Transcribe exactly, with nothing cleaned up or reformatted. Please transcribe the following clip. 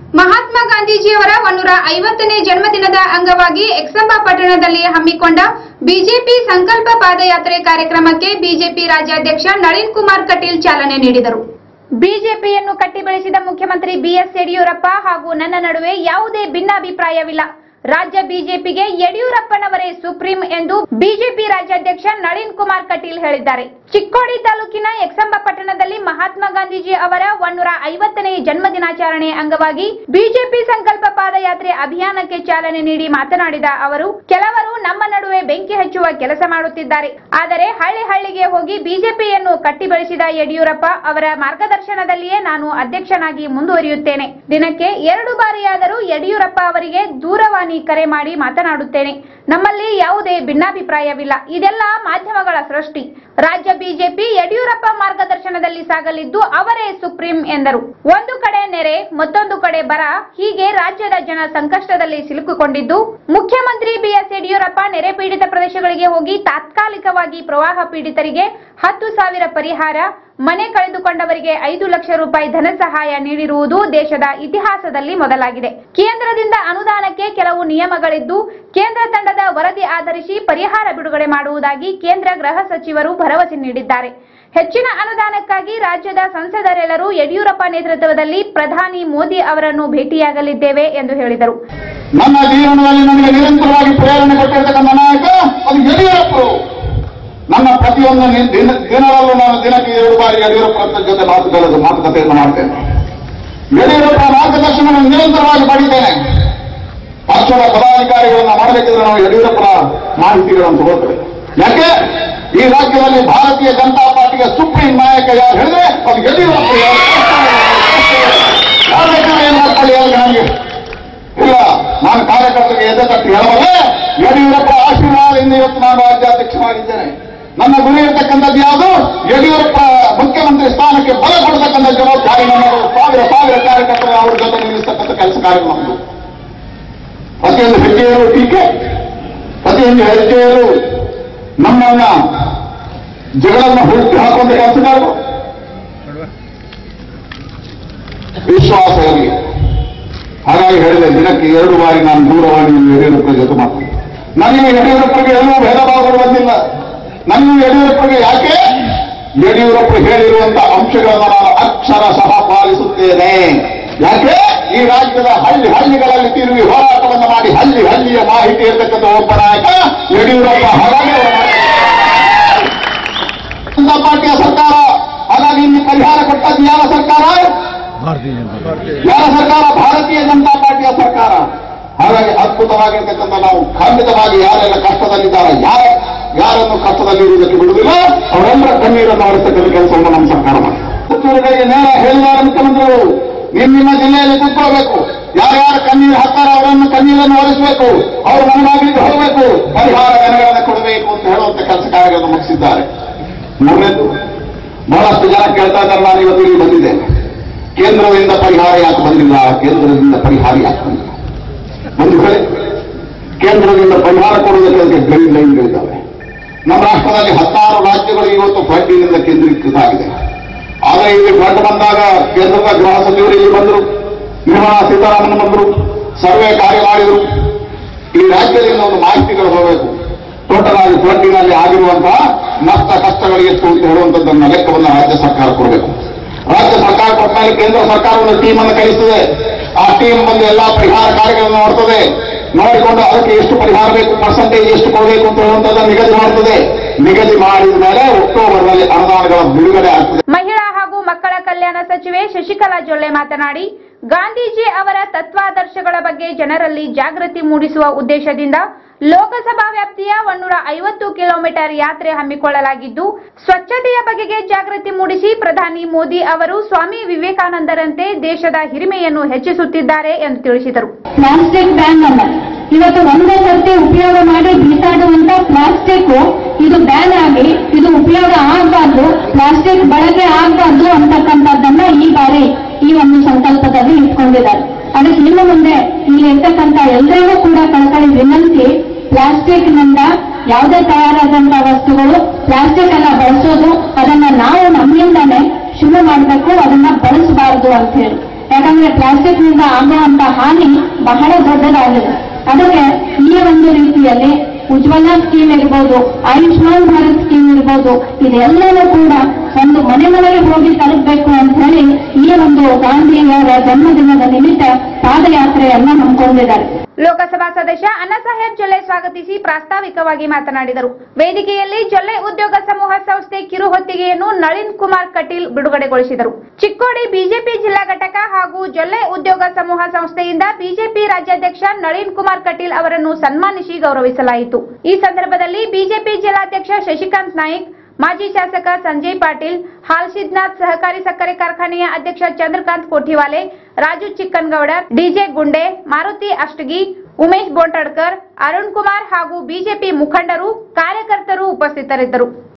ಮಹಾತ್ಮ ಗಾಂಧೀಜಿಯವರ ಒನ್ನೂರ ಐವತ್ತನೇ ಜನ್ಮದಿನದ ಅಂಗವಾಗಿ ಎಕ್ಸಂಬ ಪಟ್ಟಣದಲ್ಲಿ ಹಮ್ಮಿಕೊಂಡ ಬಿಜೆಪಿ ಸಂಕಲ್ಪ ಪಾದಯಾತ್ರೆ ಕಾರ್ಯಕ್ರಮಕ್ಕೆ ಬಿಜೆಪಿ ರಾಜ್ಯಾಧ್ಯಕ್ಷ ನಳಿನ್ ಕುಮಾರ್ ಕಟೀಲ್ ಚಾಲನೆ ನೀಡಿದರು. ಬಿಜೆಪಿಯನ್ನು ಕಟ್ಟಿ ಬೆಳೆಸಿದ ಮುಖ್ಯಮಂತ್ರಿ ಬಿಎಸ್ ಯಡಿಯೂರಪ್ಪ ಹಾಗೂ ನನ್ನ ನಡುವೆ ಯಾವುದೇ ಭಿನ್ನಾಭಿಪ್ರಾಯವಿಲ್ಲ. ರಾಜ್ಯ ಬಿಜೆಪಿಗೆ ಯಡಿಯೂರಪ್ಪನವರೇ ಸುಪ್ರೀಂ ಎಂದು ಬಿಜೆಪಿ ರಾಜ್ಯಾಧ್ಯಕ್ಷ ನಳಿನ್ ಕುಮಾರ್ ಕಟೀಲ್ ಹೇಳಿದ್ದಾರೆ. ಚಿಕ್ಕೋಡಿ ತಾಲೂಕಿನ ಎಕ್ಸಂಬ ಪಟ್ಟಣದಲ್ಲಿ ಮಹಾತ್ಮ ಗಾಂಧೀಜಿ ಅವರ ಒನ್ನೂರ ಐವತ್ತನೇ ಜನ್ಮದಿನಾಚರಣೆ ಅಂಗವಾಗಿ ಬಿಜೆಪಿ ಸಂಕಲ್ಪ ಪಾದಯಾತ್ರೆ ಅಭಿಯಾನಕ್ಕೆ ಚಾಲನೆ ನೀಡಿ ಮಾತನಾಡಿದ ಅವರು, ಕೆಲವರು ನಮ್ಮ ನಡುವೆ ಬೆಂಕಿ ಹಚ್ಚುವ ಕೆಲಸ ಮಾಡುತ್ತಿದ್ದಾರೆ. ಆದರೆ ಹಳ್ಳಿ ಹಳ್ಳಿಗೆ ಹೋಗಿ ಬಿಜೆಪಿಯನ್ನು ಕಟ್ಟಿ ಬೆಳೆಸಿದ ಯಡಿಯೂರಪ್ಪ ಅವರ ಮಾರ್ಗದರ್ಶನದಲ್ಲಿಯೇ ನಾನು ಅಧ್ಯಕ್ಷನಾಗಿ ಮುಂದುವರಿಯುತ್ತೇನೆ. ದಿನಕ್ಕೆ ಎರಡು ಬಾರಿಯಾದರೂ ಯಡಿಯೂರಪ್ಪ ಅವರಿಗೆ ದೂರವಾಣಿ ಕರೆ ಮಾಡಿ ಮಾತನಾಡುತ್ತೇನೆ. ನಮ್ಮಲ್ಲಿ ಯಾವುದೇ ಭಿನ್ನಾಭಿಪ್ರಾಯವಿಲ್ಲ. ಇದೆಲ್ಲ ಮಾಧ್ಯಮಗಳ ಸೃಷ್ಟಿ. ರಾಜ್ಯ ಬಿಜೆಪಿ ಯಡಿಯೂರಪ್ಪ ಮಾರ್ಗದರ್ಶನದಲ್ಲಿ ಸಾಗಲಿದ್ದು ಅವರೇ ಸುಪ್ರೀಂ ಎಂದರು. ಒಂದು ಕಡೆ ನೆರೆ, ಮತ್ತೊಂದು ಕಡೆ ಬರ, ಹೀಗೆ ರಾಜ್ಯದ ಜನ ಸಂಕಷ್ಟದಲ್ಲಿ ಸಿಲುಕಿಕೊಂಡಿದ್ದು, ಮುಖ್ಯಮಂತ್ರಿ ಬಿಎಸ್ ಯಡಿಯೂರಪ್ಪ ನೆರೆ ಪೀಡಿತ ಪ್ರದೇಶಗಳಿಗೆ ಹೋಗಿ ತಾತ್ಕಾಲಿಕವಾಗಿ ಪ್ರವಾಹ ಪೀಡಿತರಿಗೆ ಹತ್ತು ಸಾವಿರ ಪರಿಹಾರ, ಮನೆ ಕಳೆದುಕೊಂಡವರಿಗೆ ಐದು ಲಕ್ಷ ರೂಪಾಯಿ ಧನ ಸಹಾಯ ನೀಡಿರುವುದು ದೇಶದ ಇತಿಹಾಸದಲ್ಲಿ ಮೊದಲಾಗಿದೆ. ಕೇಂದ್ರದಿಂದ ಅನುದಾನಕ್ಕೆ ಕೆಲವು ನಿಯಮಗಳಿದ್ದು, ಕೇಂದ್ರ ತಂಡದ ವರದಿ ಆಧರಿಸಿ ಪರಿಹಾರ ಬಿಡುಗಡೆ ಮಾಡುವುದಾಗಿ ಕೇಂದ್ರ ಗೃಹ ಸಚಿವರು ಭರವಸೆ ನೀಡಿದ್ದಾರೆ. ಹೆಚ್ಚಿನ ಅನುದಾನಕ್ಕಾಗಿ ರಾಜ್ಯದ ಸಂಸದರೆಲ್ಲರೂ ಯಡಿಯೂರಪ್ಪ ನೇತೃತ್ವದಲ್ಲಿ ಪ್ರಧಾನಿ ಮೋದಿ ಅವರನ್ನು ಭೇಟಿಯಾಗಲಿದ್ದೇವೆ ಎಂದು ಹೇಳಿದರು. ನನ್ನ ಜೀವನದಲ್ಲಿ ನನಗೆ ನಿರಂತರವಾಗಿ ಪ್ರೇರಣೆ ಕೊಟ್ಟಿರತಕ್ಕಂಥ ನಾಯಕ ಅದು ಯಡಿಯೂರಪ್ಪ. ನನ್ನ ಪ್ರತಿಯೊಂದು ದಿನದಲ್ಲೂ ನಾನು ದಿನಕ್ಕೆ ಎರಡು ಬಾರಿ ಯಡಿಯೂರಪ್ಪನ ಜೊತೆ ಮಾತುಕತೆ ಮಾತುಕತೆಯನ್ನು ಮಾಡ್ತೇನೆ. ಯಡಿಯೂರಪ್ಪ ಮಾರ್ಗದರ್ಶನವನ್ನು ನಿರಂತರವಾಗಿ ಪಡಿತೇನೆ. ಪಕ್ಷದ ಪದಾಧಿಕಾರಿಗಳನ್ನ ಮಾಡಬೇಕಿದ್ರೆ ನಾವು ಯಡಿಯೂರಪ್ಪನ ಮಾಹಿತಿಗಳನ್ನು ತಗೊಳ್ತೇವೆ. ಯಾಕೆ ಈ ರಾಜ್ಯದಲ್ಲಿ ಭಾರತೀಯ ಜನತಾ ಪಾರ್ಟಿಗೆ ಸುಪ್ರೀಂ ನಾಯಕ ಯಾರು ಹೇಳಿದ್ರೆ ಅದು ಯಡಿಯೂರಪ್ಪ. ಏನ್ ಮಾಡ್ಕೊಳ್ಳಿ ನನಗೆ ಇಲ್ಲ, ನಾನು ಕಾರ್ಯಕರ್ತರಿಗೆ ಎದೆ ತಟ್ಟಿ ಹೇಳಬಲ್ಲೆ. ಯಡಿಯೂರಪ್ಪ ಆಶೀರ್ವಾದದಿಂದ ಇವತ್ತು ನಾನು ರಾಜ್ಯಾಧ್ಯಕ್ಷನಾಗಿದ್ದೇನೆ. ನನ್ನ ಗುರಿ ಇರತಕ್ಕಂಥದ್ದು ಯಾವುದು? ಯಡಿಯೂರಪ್ಪ ಮುಖ್ಯಮಂತ್ರಿ ಸ್ಥಾನಕ್ಕೆ ಬಲ ಕೊಡತಕ್ಕಂಥ ಜವಾಬ್ದಾರಿ ನನ್ನದು. ಸಾವಿರ ಸಾವಿರ ಕಾರ್ಯಕರ್ತರು ಅವ್ರ ಜೊತೆ ನಿಲ್ಲಿಸ್ತಕ್ಕಂಥ ಕೆಲಸ ಕಾರ್ಯ ನಮ್ಮದು. ಪ್ರತಿಯೊಂದು ಹೆಜ್ಜೆಯರು ಟೀಕೆ, ಪ್ರತಿಯೊಂದು ಹೆಜ್ಜೆಯರು ನಮ್ಮನ್ನ ಜಗಳನ್ನ ಹುಡುಕಿ ಹಾಕುವಂತ ಕೆಲಸಗಾರರು. ವಿಶ್ವಾಸ ಇರಲಿ. ಹಾಗಾಗಿ ಹೇಳಿದೆ, ದಿನಕ್ಕೆ ಎರಡು ಬಾರಿ ನಾನು ದೂರವಾಣಿಯಲ್ಲಿ ಯಡಿಯೂರಪ್ಪರ ಜೊತೆ ಮಾತಾಡ್ತೀನಿ. ನನಗೆ ಯಡಿಯೂರಪ್ಪರಿಗೆ ಎಲ್ಲೂ ಭೇದ ಭಾವಗಳು ಬಂದಿಲ್ಲ. ನನಗೆ ಯಡಿಯೂರಪ್ಪರಿಗೆ ಯಾಕೆ ಯಡಿಯೂರಪ್ಪ ಹೇಳಿರುವಂತಹ ಅಂಶಗಳನ್ನು ನಾನು ಅಕ್ಷರ ಸಹ ಪಾಲಿಸುತ್ತೇನೆ. ಯಾಕೆ ಈ ರಾಜ್ಯದ ಹಳ್ಳಿ ಹಳ್ಳಿಗಳಲ್ಲಿ ತಿರುಗಿ ಹೋರಾಟವನ್ನು ಮಾಡಿ ಹಳ್ಳಿ ಹಳ್ಳಿಯ ಮಾಹಿತಿ ಇರತಕ್ಕಂಥ ಒಬ್ಬ ನಾಯಕ ಯಡಿಯೂರಪ್ಪ. ಹಾಗಾಗಿ ಜನತಾ ಪಾರ್ಟಿಯ ಸರ್ಕಾರ. ಹಾಗಾಗಿ ಇಲ್ಲಿ ಪರಿಹಾರ ಕೊಟ್ಟದ್ದು ಯಾವ ಸರ್ಕಾರ? ಯಾವ ಸರ್ಕಾರ? ಭಾರತೀಯ ಜನತಾ ಪಾರ್ಟಿಯ ಸರ್ಕಾರ. ಹಾಗಾಗಿ ಅದ್ಭುತವಾಗಿರ್ತಕ್ಕಂಥ ನಾವು ಖಂಡಿತವಾಗಿ ಯಾರೆಲ್ಲ ಕಷ್ಟದಲ್ಲಿದ್ದಾರೆ, ಯಾರ ಯಾರನ್ನು ಕಷ್ಟದಲ್ಲಿರುವುದಕ್ಕೆ ಬಿಡುವುದಿಲ್ಲ, ಅವರೆಲ್ಲರ ಕಣ್ಣೀರನ್ನು ಹೊರತಕ್ಕಂಥ ಕೆಲಸವನ್ನು ನಮ್ಮ ಸರ್ಕಾರ ಮಾಡಿ ಸಚಿವರುಗಳಿಗೆ ನೇರ ಹೇಳಿದ್ದಾರೆ ಮುಖ್ಯಮಂತ್ರಿಗಳು. ನಿಮ್ಮ ನಿಮ್ಮ ಜಿಲ್ಲೆಯಲ್ಲಿ ಕೂತ್ಕೊಳ್ಬೇಕು. ಯಾರ್ಯಾರ ಕಣ್ಣೀರು ಹಾಕ್ತಾರೆ ಅವರನ್ನು ಕಣ್ಣೀರನ್ನು ಒರೆಸಬೇಕು. ಅವರು ಮನಮಾಗಲಿಕ್ಕೆ ಹೋಗಬೇಕು, ಪರಿಹಾರ ಧನಗಳನ್ನು ಕೊಡಬೇಕು ಅಂತ ಹೇಳುವಂತ ಕೆಲಸ ಕಾರ್ಯಗಳನ್ನು ಮುಗಿಸಿದ್ದಾರೆ. ಮೂರನೇದು, ಬಹಳಷ್ಟು ಜನ ಕೇಳ್ತಾ ಇದ್ದಾರೆ, ನಾನು ಇವತ್ತು ಇಲ್ಲಿ ಬಂದಿದ್ದೇನೆ, ಕೇಂದ್ರದಿಂದ ಪರಿಹಾರ ಯಾಕೆ ಬಂದಿಲ್ಲ, ಕೇಂದ್ರದಿಂದ ಪರಿಹಾರ ಯಾಕೆ ಬಂದಿಲ್ಲ? ಒಂದು ಕಡೆ ಕೇಂದ್ರದಿಂದ ಪರಿಹಾರ ಕೊಡುವುದಕ್ಕೆ ಅದಕ್ಕೆ ಗೈಡ್ ಲೈನ್ಗಳಿದ್ದಾವೆ. ನಮ್ಮ ರಾಷ್ಟ್ರದಲ್ಲಿ ಹತ್ತಾರು ರಾಜ್ಯಗಳು ಇವತ್ತು ಫಂಡಿನಿಂದ ಕೇಂದ್ರೀಕೃತ ಆಗಿದೆ. ಆದರೆ ಇಲ್ಲಿ ಫಂಡ್ ಬಂದಾಗ ಕೇಂದ್ರದ ಗೃಹ ಸಚಿವರು ಇಲ್ಲಿ ಬಂದರು, ನಿರ್ಮಲಾ ಸೀತಾರಾಮನ್ ಬಂದರು, ಸರ್ವೆ ಕಾರ್ಯ ಮಾಡಿದರು. ಈ ರಾಜ್ಯದಿಂದ ಒಂದು ಮಾಹಿತಿಗಳು ಹೋಗಬೇಕು. ಟೋಟಲ್ ಆಗಿ ಫಂಡಿನಲ್ಲಿ ಆಗಿರುವಂತಹ ನಷ್ಟ ಕಷ್ಟಗಳು ಎಷ್ಟು ಅಂತ ಹೇಳುವಂಥದ್ದನ್ನ ಲೆಕ್ಕವನ್ನು ರಾಜ್ಯ ಸರ್ಕಾರ ಕೊಡಬೇಕು. ರಾಜ್ಯ ಸರ್ಕಾರ ಕೊಟ್ಟ ಮೇಲೆ ಕೇಂದ್ರ ಸರ್ಕಾರ ಒಂದು ಟೀಮ್ ಅನ್ನು ಕಳಿಸ್ತದೆ. ಆ ಟೀಮ್ ಬಂದು ಎಲ್ಲಾ ಪರಿಹಾರ ಕಾರ್ಯಗಳನ್ನು ನೋಡ್ತದೆ. ನೋಡಿಕೊಂಡು ಅದಕ್ಕೆ ಎಷ್ಟು ಪರಿಹಾರ ಬೇಕು, ಪರ್ಸೆಂಟೇಜ್ ಎಷ್ಟು ಕೊಡಬೇಕು ಅಂತ ಹೇಳುವಂತದ್ದನ್ನು ನಿಗದಿ ಮಾಡ್ತದೆ. ನಿಗದಿ ಮಾಡಿದ ಮೇಲೆ ಅಕ್ಟೋಬರ್ನಲ್ಲಿ ಅನುದಾನಗಳ ಬಿಡುಗಡೆ ಆಗ್ತದೆ. ಮಹಿಳಾ ಹಾಗೂ ಮಕ್ಕಳ ಕಲ್ಯಾಣ ಸಚಿವೆ ಶಶಿಕಲಾ ಜೊಲ್ಲೆ ಮಾತನಾಡಿ, ಗಾಂಧೀಜಿ ಅವರ ತತ್ವಾದರ್ಶಗಳ ಬಗ್ಗೆ ಜನರಲ್ಲಿ ಜಾಗೃತಿ ಮೂಡಿಸುವ ಉದ್ದೇಶದಿಂದ ಲೋಕಸಭಾ ವ್ಯಾಪ್ತಿಯ ಒನ್ನೂರ ಐವತ್ತು ಕಿಲೋಮೀಟರ್ ಯಾತ್ರೆ ಹಮ್ಮಿಕೊಳ್ಳಲಾಗಿದ್ದು, ಸ್ವಚ್ಛತೆಯ ಬಗೆಗೆ ಜಾಗೃತಿ ಮೂಡಿಸಿ ಪ್ರಧಾನಿ ಮೋದಿ ಅವರು ಸ್ವಾಮಿ ವಿವೇಕಾನಂದರಂತೆ ದೇಶದ ಹಿರಿಮೆಯನ್ನು ಹೆಚ್ಚಿಸುತ್ತಿದ್ದಾರೆ ಎಂದು ತಿಳಿಸಿದರು. ಪ್ಲಾಸ್ಟಿಕ್ ಬ್ಯಾನ್ ಅಲ್ಲ, ಇವತ್ತು ಒಂದೇ ಸರ್ತಿ ಉಪಯೋಗ ಮಾಡಿ ಬೀಸಾಡುವಂತ ಪ್ಲಾಸ್ಟಿಕ್ ಇದು ಬ್ಯಾನ್ ಆಗಿ ಇದು ಉಪಯೋಗ ಆಗಬಾರ್ದು, ಪ್ಲಾಸ್ಟಿಕ್ ಬಳಕೆ ಆಗಬಾರ್ದು ಅಂತಕ್ಕಂಥದ್ದನ್ನ ಈ ಬಾರಿ ಈ ಒಂದು ಸಂಕಲ್ಪದಲ್ಲಿ ಇಟ್ಕೊಂಡಿದ್ದಾರೆ. ಅದಕ್ಕೆ ಇನ್ನು ಮುಂದೆ ಇಲ್ಲಿ ಇರ್ತಕ್ಕಂಥ ಎಲ್ಲರಿಗೂ ಕೂಡ ಕಳಕಳಿ ವಿನಂತಿ, ಪ್ಲಾಸ್ಟಿಕ್ ನಿಂದ ಯಾವುದೇ ತಯಾರಾದಂತಹ ವಸ್ತುಗಳು ಪ್ಲಾಸ್ಟಿಕ್ ಅನ್ನ ಬಳಸೋದು ಅದನ್ನ ನಾವು ನಮ್ಮಿಂದಾನೆ ಶುರು ಮಾಡಬೇಕು, ಅದನ್ನ ಬಳಸಬಾರದು ಅಂತ ಹೇಳಿ. ಯಾಕಂದ್ರೆ ಪ್ಲಾಸ್ಟಿಕ್ ನಿಂದ ಆಗುವಂತ ಹಾನಿ ಬಹಳ ದೊಡ್ಡದಾಗಿದೆ. ಅದಕ್ಕೆ ಈ ಒಂದು ರೀತಿಯಲ್ಲಿ ಉಜ್ವಲ ಸ್ಕೀಮ್ ಇರ್ಬೋದು, ಆಯುಷ್ಮಾನ್ ಭಾರತ್ ಸ್ಕೀಮ್ ಇರ್ಬೋದು, ಇದೆಲ್ಲವೂ ಕೂಡ ಒಂದು ಮನೆ ಮನೆಗೆ ಹೋಗಿ ತಲುಪಬೇಕು ಅಂತ ಹೇಳಿ ಈ ಒಂದು ಗಾಂಧಿಯವರ ಜನ್ಮದಿನದ ನಿಮಿತ್ತ ಪಾದಯಾತ್ರೆಯನ್ನ ಹಮ್ಮಿಕೊಂಡಿದ್ದಾರೆ. ಲೋಕಸಭಾ ಸದಸ್ಯ ಅಣ್ಣಾಸಾಹೇಬ್ ಜೊಲ್ಲೆ ಸ್ವಾಗತಿಸಿ ಪ್ರಾಸ್ತಾವಿಕವಾಗಿ ಮಾತನಾಡಿದರು. ವೇದಿಕೆಯಲ್ಲಿ ಜೊಲ್ಲೆ ಉದ್ಯೋಗ ಸಮೂಹ ಸಂಸ್ಥೆ ಕಿರುಹೊತ್ತಿಗೆಯನ್ನು ನಳಿನ್ ಕುಮಾರ್ ಕಟೀಲ್ ಬಿಡುಗಡೆಗೊಳಿಸಿದರು. ಚಿಕ್ಕೋಡಿ ಬಿಜೆಪಿ ಜಿಲ್ಲಾ ಘಟಕ ಹಾಗೂ ಜೊಲ್ಲೆ ಉದ್ಯೋಗ ಸಮೂಹ ಸಂಸ್ಥೆಯಿಂದ ಬಿಜೆಪಿ ರಾಜ್ಯಾಧ್ಯಕ್ಷ ನಳಿನ್ ಕುಮಾರ್ ಕಟೀಲ್ ಅವರನ್ನು ಸನ್ಮಾನಿಸಿ ಗೌರವಿಸಲಾಯಿತು. ಈ ಸಂದರ್ಭದಲ್ಲಿ ಬಿಜೆಪಿ ಜಿಲ್ಲಾಧ್ಯಕ್ಷ ಶಶಿಕಾಂತ್ ನಾಯ್ಕ್, ಮಾಜಿ ಶಾಸಕ ಸಂಜಯ್ ಪಾಟೀಲ್, ಹಾಲ್ಸಿದ್ನಾಥ್ ಸಹಕಾರಿ ಸಕ್ಕರೆ ಕಾರ್ಖಾನೆಯ ಅಧ್ಯಕ್ಷ ಚಂದ್ರಕಾಂತ್ ಕೋಠಿವಾಲೆ, ರಾಜು ಚಿಕ್ಕನಗೌಡರ್, ಡಿಜೆ ಗುಂಡೆ, ಮಾರುತಿ ಅಷ್ಟಗಿ, ಉಮೇಶ್ ಬೋಂಟಡ್ಕರ್, ಅರುಣ್ ಕುಮಾರ್ ಹಾಗೂ ಬಿಜೆಪಿ ಮುಖಂಡರು, ಕಾರ್ಯಕರ್ತರು ಉಪಸ್ಥಿತರಿದ್ದರು.